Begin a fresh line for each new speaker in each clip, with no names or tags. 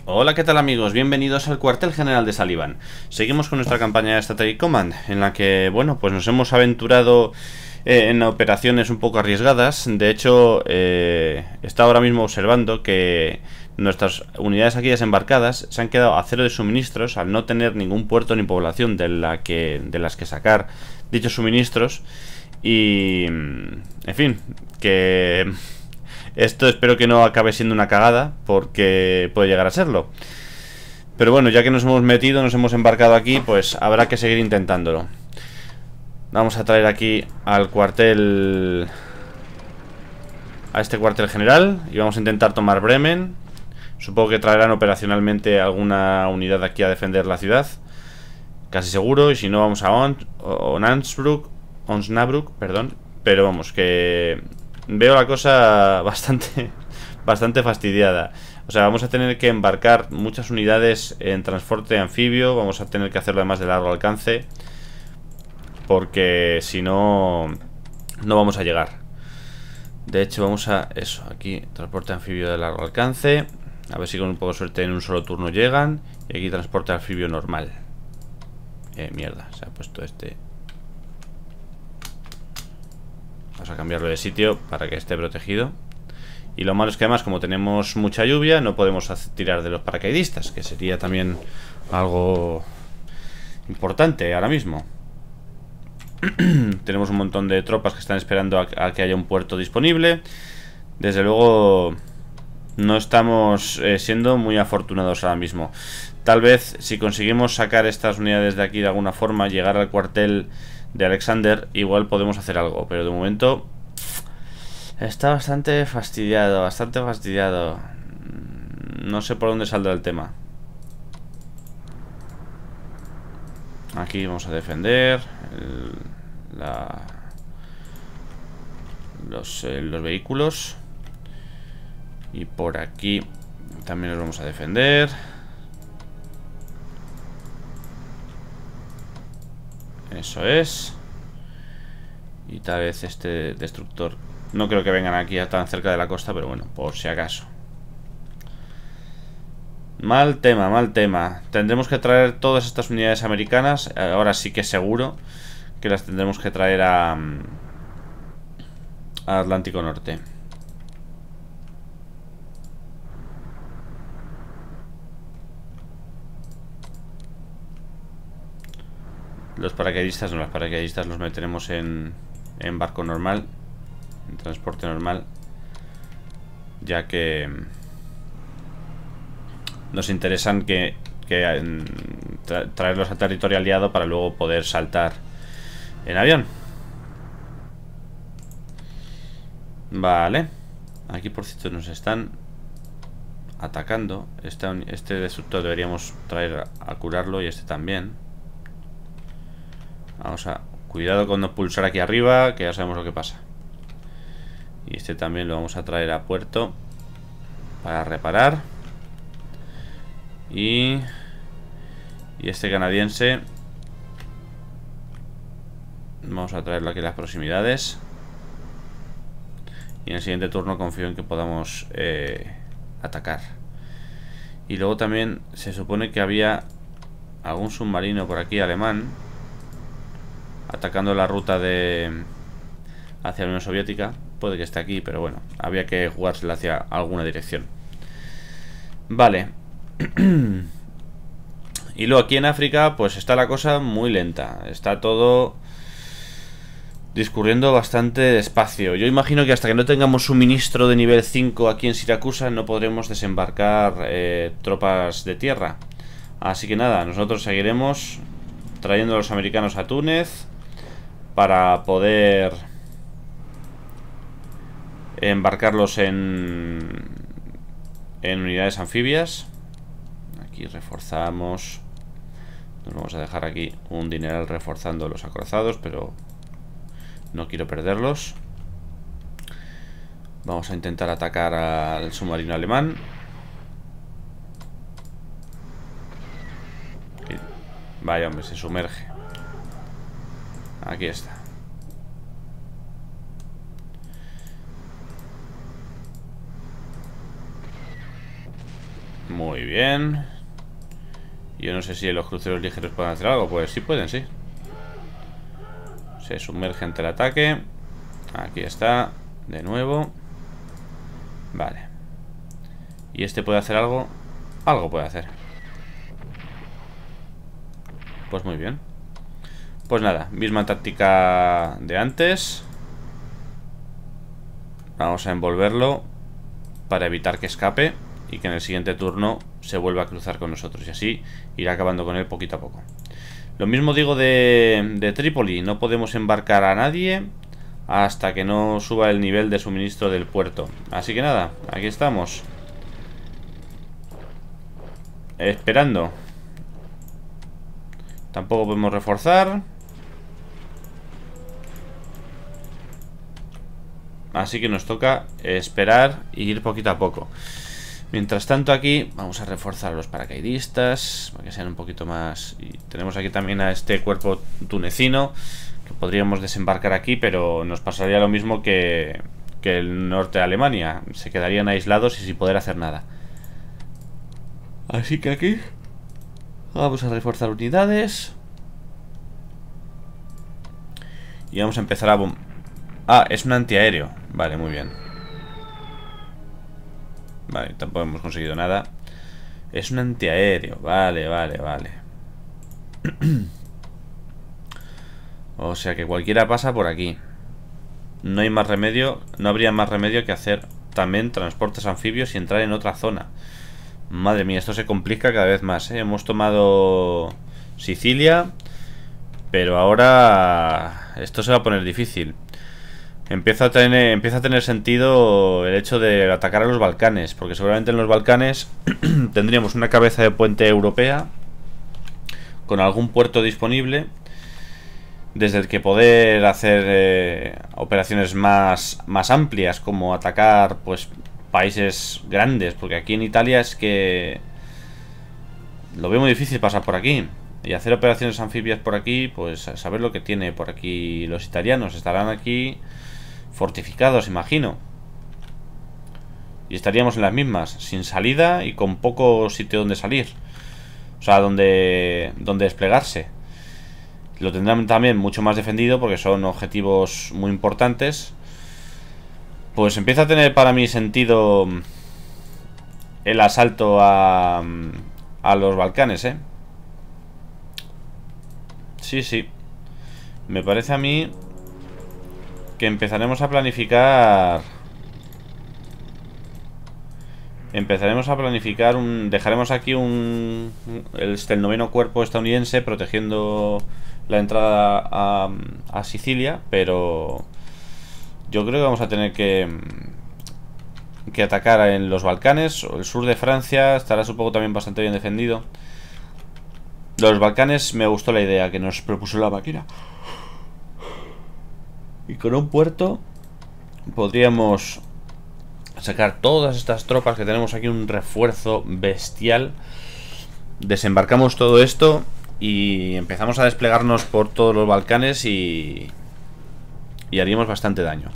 Hola, ¿qué tal amigos? Bienvenidos al cuartel general de Sullivan. Seguimos con nuestra campaña de Strategic Command, en la que, bueno, pues nos hemos aventurado en operaciones un poco arriesgadas. De hecho, está ahora mismo observando que nuestras unidades aquí desembarcadas se han quedado a cero de suministros al no tener ningún puerto ni población de las que sacar dichos suministros. Y, en fin, que esto espero que no acabe siendo una cagada, porque puede llegar a serlo. Pero bueno, ya que nos hemos metido, nos hemos embarcado aquí, pues habrá que seguir intentándolo. Vamos a traer aquí al cuartel, a este cuartel general, y vamos a intentar tomar Bremen. Supongo que traerán operacionalmente alguna unidad aquí a defender la ciudad, casi seguro. Y si no, vamos a Osnabrück, perdón. Pero vamos, que veo la cosa bastante fastidiada. O sea, vamos a tener que embarcar muchas unidades en transporte anfibio. Vamos a tener que hacerlo además de largo alcance, porque si no, no vamos a llegar. De hecho, vamos a eso, aquí, transporte anfibio de largo alcance. A ver si con un poco de suerte en un solo turno llegan. Y aquí transporte anfibio normal. Mierda, se ha puesto este. Vamos a cambiarlo de sitio para que esté protegido. Y lo malo es que además, como tenemos mucha lluvia, no podemos tirar de los paracaidistas, que sería también algo importante ahora mismo. Tenemos un montón de tropas que están esperando a que haya un puerto disponible. Desde luego no estamos siendo muy afortunados ahora mismo. Tal vez si conseguimos sacar estas unidades de aquí de alguna forma, llegar al cuartel de Alexander, igual podemos hacer algo. Pero de momento está bastante fastidiado, No sé por dónde saldrá el tema. Aquí vamos a defender los vehículos. Y por aquí también los vamos a defender. Eso es. Y tal vez este destructor. No creo que vengan aquí tan cerca de la costa, pero bueno, por si acaso. Mal tema. Tendremos que traer todas estas unidades americanas. Ahora sí que seguro que las tendremos que traer a Atlántico Norte. Los paracaidistas no, los paracaidistas los meteremos en barco normal, en transporte normal, ya que nos interesan traerlos a territorio aliado para luego poder saltar en avión. Vale. Aquí por cierto nos están atacando. Este destructor deberíamos traer a curarlo, y este también. Vamos a... Cuidado con no pulsar aquí arriba, que ya sabemos lo que pasa. Y este también lo vamos a traer a puerto para reparar. Y este canadiense vamos a traerlo aquí a las proximidades. Y en el siguiente turno confío en que podamos atacar. Y luego también se supone que había algún submarino por aquí alemán atacando la ruta hacia la Unión Soviética. Puede que esté aquí, pero bueno, había que jugársela hacia alguna dirección. Vale. Y luego aquí en África pues está la cosa muy lenta. Está todo discurriendo bastante despacio. Yo imagino que hasta que no tengamos suministro de nivel 5 aquí en Siracusa no podremos desembarcar tropas de tierra. Así que nada, nosotros seguiremos trayendo a los americanos a Túnez para poder embarcarlos en unidades anfibias. Aquí reforzamos. Nos vamos a dejar aquí un dineral reforzando los acorazados, pero no quiero perderlos. Vamos a intentar atacar al submarino alemán. Vaya hombre, se sumerge. Aquí está. Muy bien. Yo no sé si los cruceros ligeros pueden hacer algo. Pues sí pueden, sí. Se sumerge ante el ataque. Aquí está. De nuevo. Vale. ¿Y este puede hacer algo? Algo puede hacer. Pues muy bien. Pues nada, misma táctica de antes. Vamos a envolverlo para evitar que escape y que en el siguiente turno se vuelva a cruzar con nosotros. Y así irá acabando con él poquito a poco. Lo mismo digo de Trípoli. No podemos embarcar a nadie hasta que no suba el nivel de suministro del puerto. Así que nada, aquí estamos. Esperando. Tampoco podemos reforzar. Así que nos toca esperar y ir poquito a poco. Mientras tanto aquí vamos a reforzar a los paracaidistas para que sean un poquito más. Y tenemos aquí también a este cuerpo tunecino que podríamos desembarcar aquí, pero nos pasaría lo mismo que el norte de Alemania. Se quedarían aislados y sin poder hacer nada. Así que aquí vamos a reforzar unidades. Y vamos a empezar a Ah, es un antiaéreo. Vale, muy bien. Vale, tampoco hemos conseguido nada. Es un antiaéreo. Vale, vale, vale. O sea que cualquiera pasa por aquí. No hay más remedio. No habría más remedio que hacer también transportes anfibios y entrar en otra zona. Madre mía, esto se complica cada vez más, ¿eh? Hemos tomado Sicilia, pero ahora esto se va a poner difícil. Empieza a tener sentido el hecho de atacar a los Balcanes, porque seguramente en los Balcanes tendríamos una cabeza de puente europea con algún puerto disponible desde el que poder hacer operaciones más amplias, como atacar pues países grandes, porque aquí en Italia es que lo veo muy difícil pasar por aquí. Y hacer operaciones anfibias por aquí, pues a saber lo que tiene por aquí los italianos. Estarán aquí fortificados, imagino. Y estaríamos en las mismas, sin salida y con poco sitio donde salir. O sea, donde desplegarse. Lo tendrán también mucho más defendido porque son objetivos muy importantes. Pues empieza a tener para mí sentido el asalto a los Balcanes, ¿eh? Sí, sí. Me parece a mí que empezaremos a planificar. Dejaremos aquí el 9º cuerpo estadounidense protegiendo la entrada a Sicilia, pero yo creo que vamos a tener que atacar en los Balcanes. El sur de Francia estará supongo también bastante bien defendido. Los Balcanes me gustó la idea que nos propuso la máquina. Y con un puerto podríamos sacar todas estas tropas que tenemos aquí, un refuerzo bestial. Desembarcamos todo esto y empezamos a desplegarnos por todos los Balcanes y haríamos bastante daño.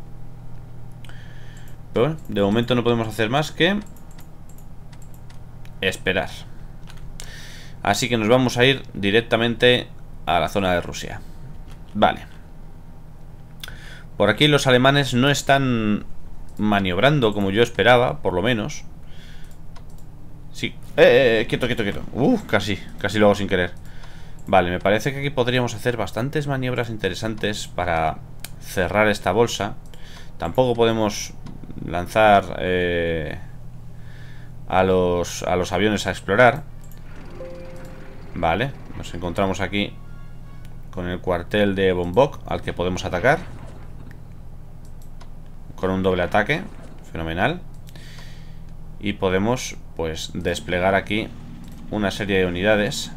Pero bueno, de momento no podemos hacer más que esperar. Así que nos vamos a ir directamente a la zona de Rusia. Vale. Por aquí los alemanes no están maniobrando como yo esperaba, por lo menos. Sí. Quieto, quieto, quieto. Casi lo hago sin querer. Vale, me parece que aquí podríamos hacer bastantes maniobras interesantes para cerrar esta bolsa. Tampoco podemos lanzar a los aviones a explorar. Vale, nos encontramos aquí con el cuartel de Bombok, al que podemos atacar con un doble ataque. Fenomenal. Y podemos pues desplegar aquí una serie de unidades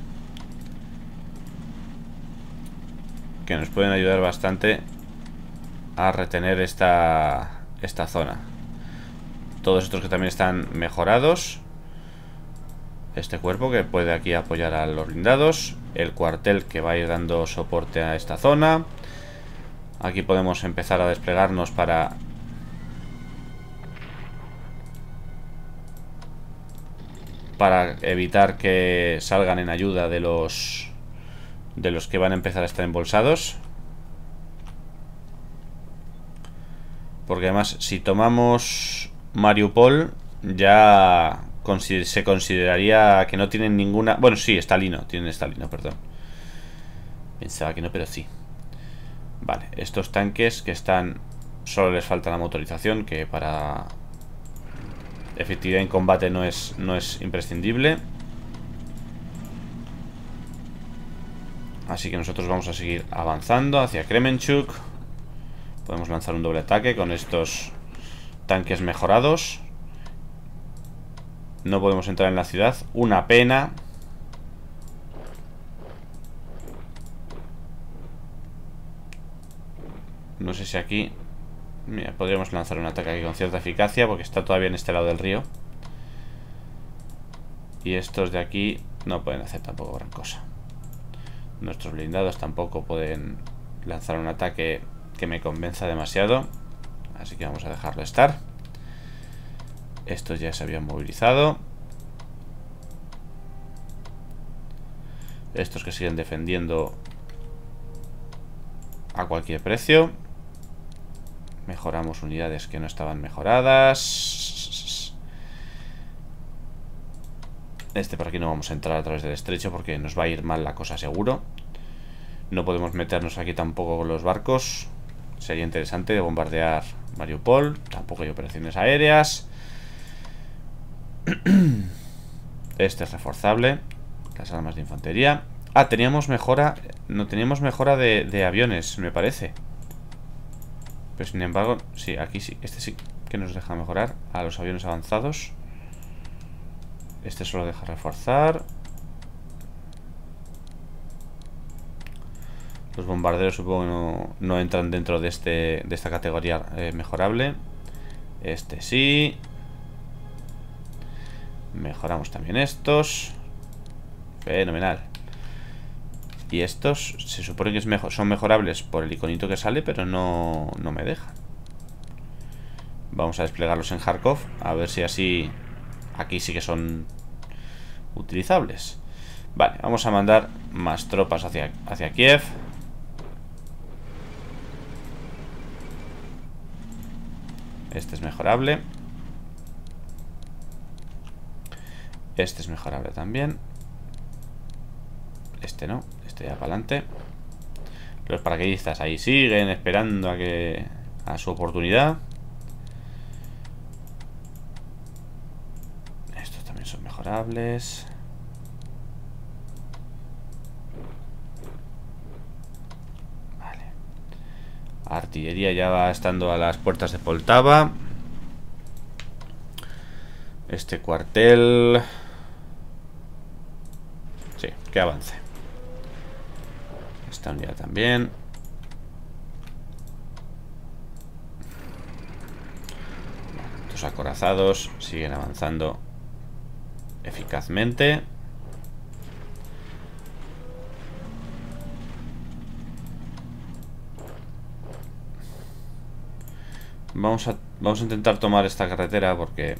que nos pueden ayudar bastante a retener esta zona. Todos estos que también están mejorados. Este cuerpo que puede aquí apoyar a los blindados. El cuartel que va a ir dando soporte a esta zona. Aquí podemos empezar a desplegarnos para evitar que salgan en ayuda de los que van a empezar a estar embolsados. Porque además, si tomamos Mariupol, ya se consideraría que no tienen ninguna... Bueno, sí, Stalino, tienen Stalino, perdón. Pensaba que no, pero sí. Vale, estos tanques que están... Solo les falta la motorización, que para efectividad en combate no es imprescindible. Así que nosotros vamos a seguir avanzando hacia Kremenchuk. Podemos lanzar un doble ataque con estos tanques mejorados. No podemos entrar en la ciudad. Una pena. No sé si aquí... Mira, podríamos lanzar un ataque aquí con cierta eficacia, porque está todavía en este lado del río. Y estos de aquí no pueden hacer tampoco gran cosa. Nuestros blindados tampoco pueden lanzar un ataque que me convenza demasiado. Así que vamos a dejarlo estar. Estos ya se habían movilizado. Estos que siguen defendiendo a cualquier precio. Mejoramos unidades que no estaban mejoradas. Por aquí no vamos a entrar a través del estrecho porque nos va a ir mal la cosa seguro. No podemos meternos aquí tampoco con los barcos. Sería interesante bombardear Mariupol. Tampoco hay operaciones aéreas. Este es reforzable. Las armas de infantería. Ah, teníamos mejora. No teníamos mejora de aviones, me parece. Pero sin embargo, sí, aquí sí. Este sí que nos deja mejorar a los aviones avanzados. Este solo deja reforzar. Los bombarderos supongo que no entran dentro de esta categoría mejorable. Este sí. Mejoramos también estos. Fenomenal. Y estos se supone que son mejorables por el iconito que sale, pero no me dejan. Vamos a desplegarlos en Kharkov, a ver si así aquí sí que son utilizables. Vale, vamos a mandar más tropas hacia Kiev. Este es mejorable. Este es mejorable también. Este no, este ya para adelante. Los paracaidistas ahí siguen esperando a su oportunidad. Estos también son mejorables. Vale. Artillería ya va estando a las puertas de Poltava. Este cuartel... Sí, que avance. Esta unidad también. Estos acorazados siguen avanzando eficazmente. Vamos a intentar tomar esta carretera porque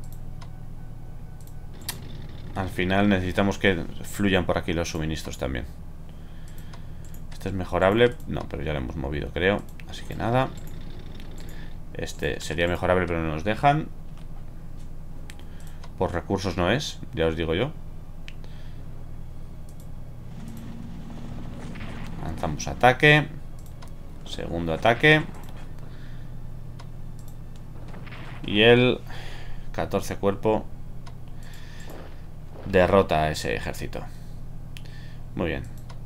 al final necesitamos que fluyan por aquí los suministros también. Este es mejorable. No, pero ya lo hemos movido, creo. Así que nada. Este sería mejorable, pero no nos dejan. Por recursos no es, ya os digo yo. Lanzamos ataque. Segundo ataque. Y el 14 cuerpo derrota a ese ejército. Muy bien.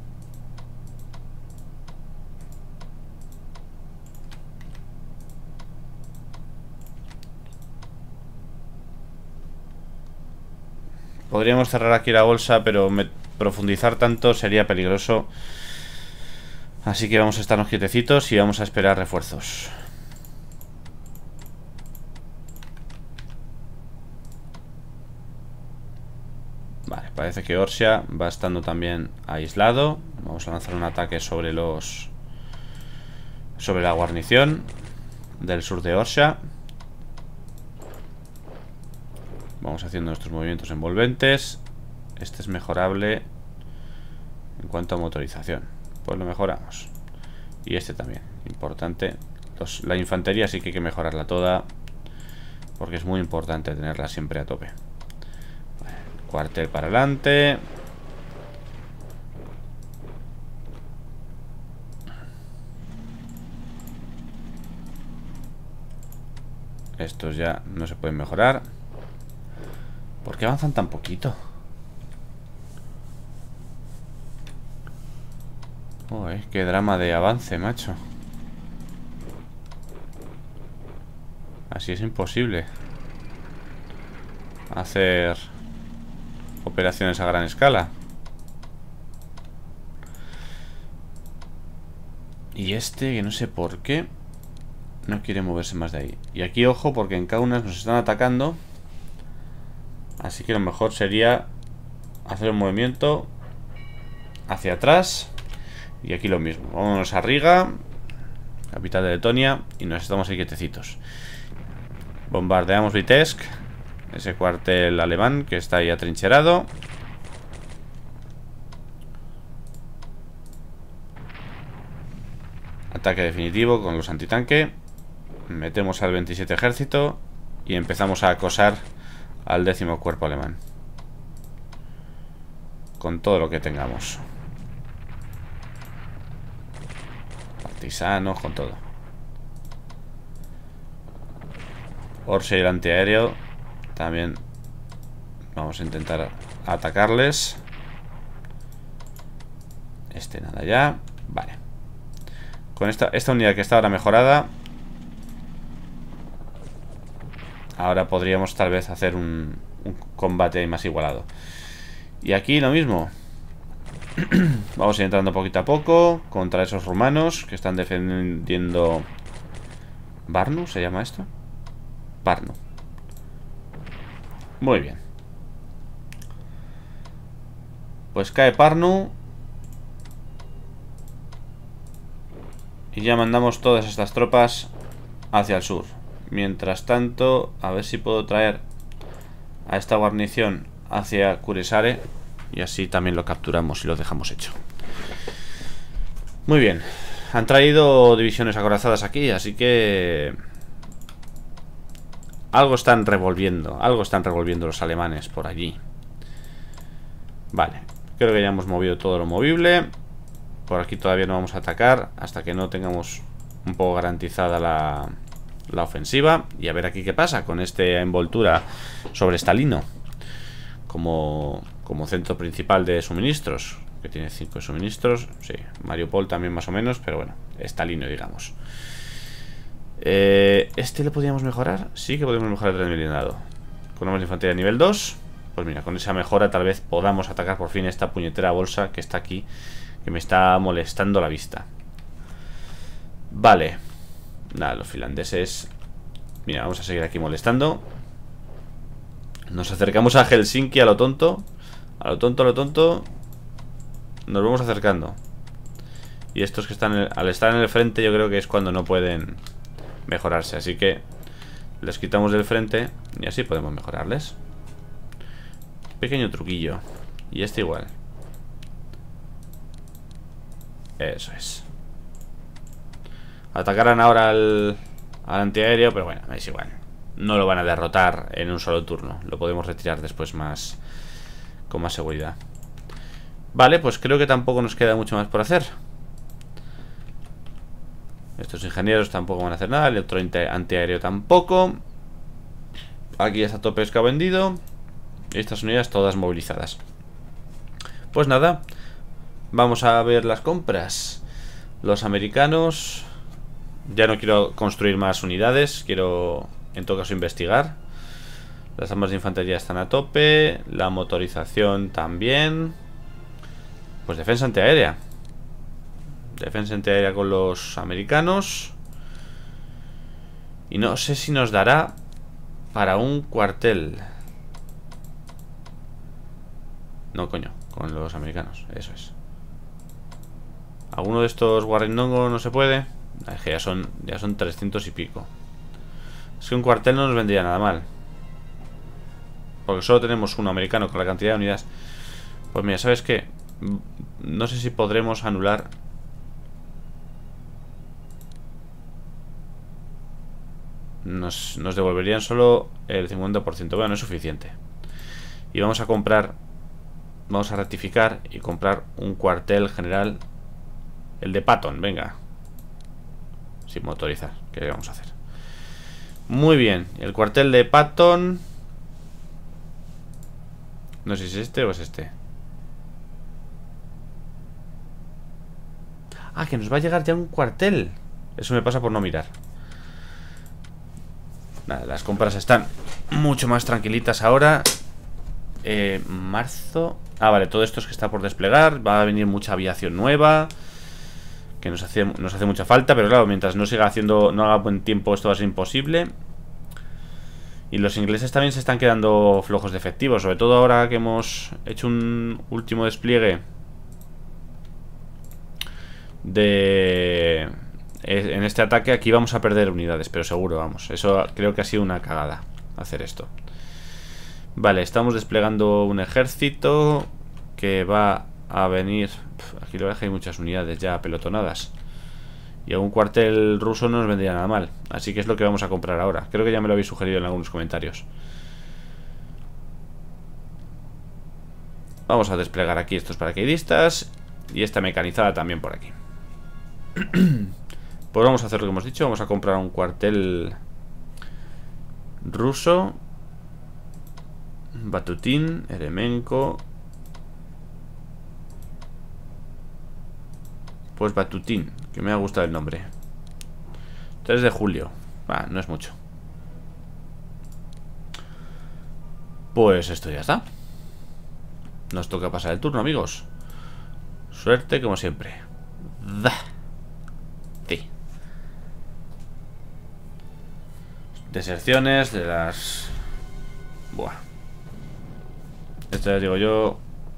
Podríamos cerrar aquí la bolsa, pero profundizar tanto sería peligroso. Así que vamos a estarnos quietecitos y vamos a esperar refuerzos. Vale, parece que Orsia va estando también aislado. Vamos a lanzar un ataque sobre la guarnición del sur de Orsia. Vamos haciendo nuestros movimientos envolventes. Este es mejorable en cuanto a motorización. Pues lo mejoramos. Y este también, importante. La infantería sí que hay que mejorarla toda, porque es muy importante tenerla siempre a tope. Vale, cuartel para adelante. Estos ya no se pueden mejorar. ¿Por qué avanzan tan poquito? Uy, qué drama de avance, macho. Así es imposible hacer operaciones a gran escala. Y este, que no sé por qué, no quiere moverse más de ahí. Y aquí, ojo, porque en Kaunas nos están atacando. Así que lo mejor sería hacer un movimiento hacia atrás. Y aquí lo mismo. Vámonos a Riga, capital de Letonia, y nos estamos ahí quietecitos. Bombardeamos Vitebsk, ese cuartel alemán que está ahí atrincherado. Ataque definitivo con los antitanque. Metemos al 27 ejército y empezamos a acosar al 10º cuerpo alemán con todo lo que tengamos. Partisanos, con todo. Orse y el antiaéreo también vamos a intentar atacarles. Este nada ya. Vale. Con esta unidad que está ahora mejorada, ahora podríamos tal vez hacer un combate más igualado. Y aquí lo mismo. Vamos a ir entrando poquito a poco contra esos rumanos que están defendiendo. ¿Barnu se llama esto? Barnu. Muy bien. Pues cae Parnu. Y ya mandamos todas estas tropas hacia el sur. Mientras tanto, a ver si puedo traer a esta guarnición hacia Kuressaare. Y así también lo capturamos y lo dejamos hecho. Muy bien. Han traído divisiones acorazadas aquí, así que algo están revolviendo. Algo están revolviendo los alemanes por allí. Vale. Creo que ya hemos movido todo lo movible. Por aquí todavía no vamos a atacar hasta que no tengamos un poco garantizada la ofensiva. Y a ver aquí qué pasa con esta envoltura sobre Stalino como centro principal de suministros, que tiene 5 suministros. Sí, Mariupol también más o menos, pero bueno, Stalino, digamos. ¿Este lo podríamos mejorar? Sí que podemos mejorar el tren blindado. Con armas de infantería nivel 2. Pues mira, con esa mejora tal vez podamos atacar por fin esta puñetera bolsa que está aquí, que me está molestando la vista. Vale. Nada, los finlandeses. Mira, vamos a seguir aquí molestando. Nos acercamos a Helsinki a lo tonto. A lo tonto, a lo tonto. Nos vamos acercando. Y estos que están al estar en el frente, yo creo que es cuando no pueden mejorarse. Así que les quitamos del frente y así podemos mejorarles. Pequeño truquillo. Y este igual. Eso es. Atacarán ahora al antiaéreo, pero bueno, es igual. No lo van a derrotar en un solo turno. Lo podemos retirar después con más seguridad. Vale, pues creo que tampoco nos queda mucho más por hacer. Estos ingenieros tampoco van a hacer nada. El otro antiaéreo tampoco. Aquí ya está todo pescado vendido. Y estas unidades todas movilizadas. Pues nada, vamos a ver las compras. Los americanos. Ya no quiero construir más unidades. Quiero, en todo caso, investigar. Las armas de infantería están a tope. La motorización también. Pues defensa antiaérea. Defensa antiaérea con los americanos. Y no sé si nos dará para un cuartel. No, coño, con los americanos. Eso es. ¿Alguno de estos Guarrindongo no se puede? Es que ya son 300 y pico. Es que un cuartel no nos vendría nada mal. porque solo tenemos uno americano con la cantidad de unidades. Pues mira, ¿sabes qué? No sé si podremos anular. Nos devolverían solo el 50%. Bueno, no es suficiente. Y vamos a comprar. Vamos a rectificar y comprar un cuartel general. El de Patton, venga. Sin motorizar. ¿Qué vamos a hacer? Muy bien. El cuartel de Patton. No sé si es este o es este. Ah, que nos va a llegar ya un cuartel. Eso me pasa por no mirar. Nada, las compras están mucho más tranquilitas ahora. Marzo. Ah, vale, todo esto es que está por desplegar. Va a venir mucha aviación nueva, que nos hace mucha falta. Pero claro, mientras no siga haciendo, no haga buen tiempo, esto va a ser imposible. Y los ingleses también se están quedando flojos de efectivos. Sobre todo ahora que hemos hecho un último despliegue en este ataque. Aquí vamos a perder unidades, pero seguro, vamos. Eso creo que ha sido una cagada, hacer esto. Vale, estamos desplegando un ejército que va a venir. Aquí lo dejo, hay muchas unidades ya pelotonadas. Y algún cuartel ruso no nos vendría nada mal. Así que es lo que vamos a comprar ahora. Creo que ya me lo habéis sugerido en algunos comentarios. Vamos a desplegar aquí estos paracaidistas. Y esta mecanizada también por aquí. Pues vamos a hacer lo que hemos dicho. Vamos a comprar un cuartel ruso. Batutín, Eremenko. Pues Batutín, que me ha gustado el nombre. 3 de julio. No es mucho. Pues esto ya está. Nos toca pasar el turno, amigos. Suerte como siempre. Sí. Deserciones de las... Buah. Esto ya os digo yo.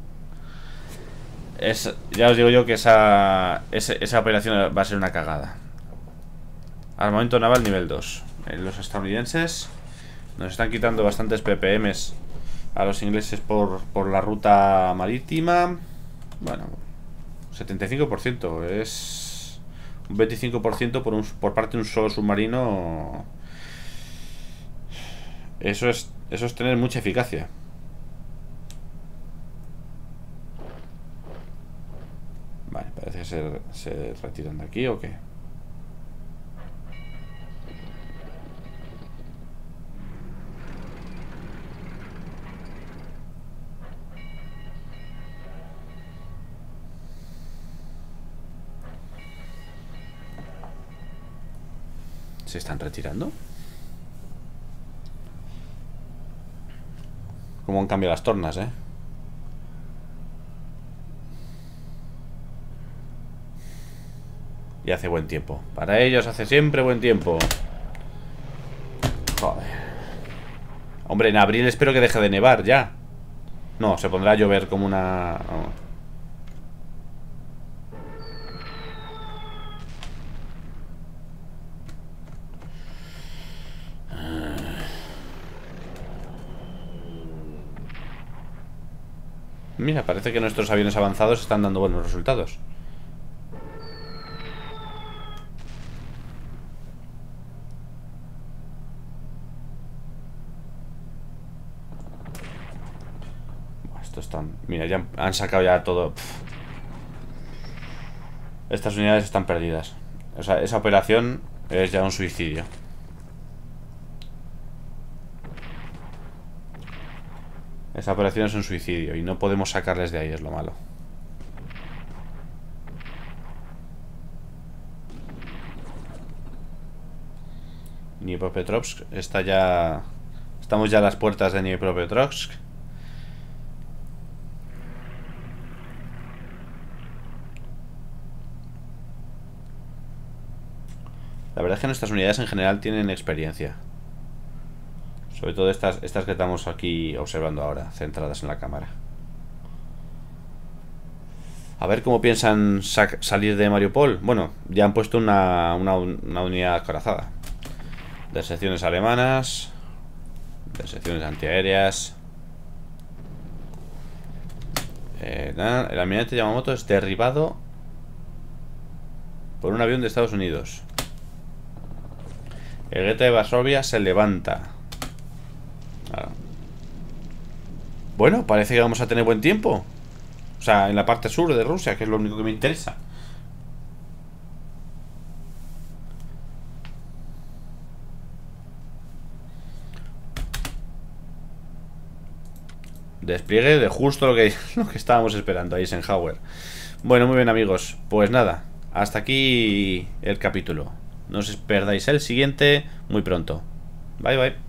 Ya os digo yo que esa operación va a ser una cagada. Armamento naval nivel 2. Los estadounidenses nos están quitando bastantes ppms a los ingleses por la ruta marítima. Bueno, 75%. Es un 25% por parte de un solo submarino. Eso es tener mucha eficacia. Vale, parece que se retiran de aquí o qué. ¿Se están retirando? ¿Cómo han cambiado las tornas, Y hace buen tiempo. Para ellos hace siempre buen tiempo. Joder. Hombre, en abril espero que deje de nevar ya. No, se pondrá a llover como una... Vamos. Mira, parece que nuestros aviones avanzados están dando buenos resultados. Mira, ya han sacado ya todo. Estas unidades están perdidas. O sea, esa operación es ya un suicidio. Esa operación es un suicidio y no podemos sacarles de ahí, es lo malo. Dnipropetrovsk está ya... Estamos ya a las puertas de Dnipropetrovsk. La verdad es que nuestras unidades en general tienen experiencia. Sobre todo estas que estamos aquí observando ahora, centradas en la cámara. A ver cómo piensan salir de Mariupol. Bueno, ya han puesto una unidad acorazada. Deserciones alemanas. Deserciones antiaéreas. El almirante Yamamoto es derribado por un avión de Estados Unidos. El gueto de Varsovia se levanta. Claro. Bueno, parece que vamos a tener buen tiempo. O sea, en la parte sur de Rusia, que es lo único que me interesa. Despliegue de justo lo que estábamos esperando, Eisenhower. Bueno, muy bien, amigos. Pues nada, hasta aquí el capítulo. No os perdáis el siguiente muy pronto. Bye, bye.